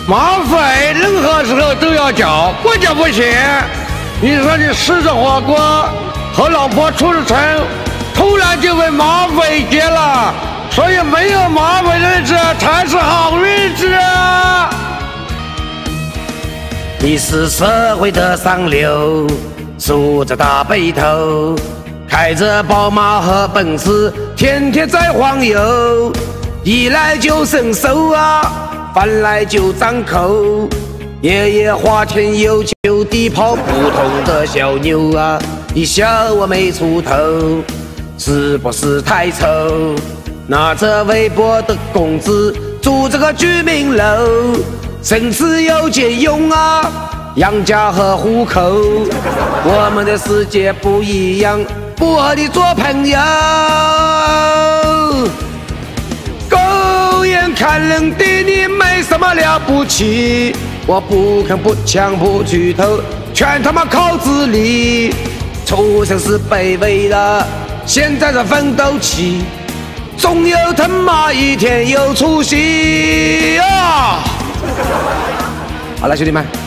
马费任何时候都要交，国家不行。你说你吃着火锅，和老婆出了城，突然就被马匪劫了，所以没有马匪的日子才是好日子啊！ 你是社会的上流，梳着大背头，开着宝马和奔驰，天天在晃悠，衣来就伸手啊，饭来就张口，夜夜花天酒地跑不同的小妞啊，你笑我没出头，是不是太丑？拿着微薄的工资，住这个居民楼，省吃又俭用啊，养家和糊口。我们的世界不一样，不和你做朋友。狗眼看人低，你没什么了不起。我不吭不抢不举头，全他妈靠自立。出生是卑微的，现在是奋斗期，总有他妈一天有出息啊！好了，兄弟们。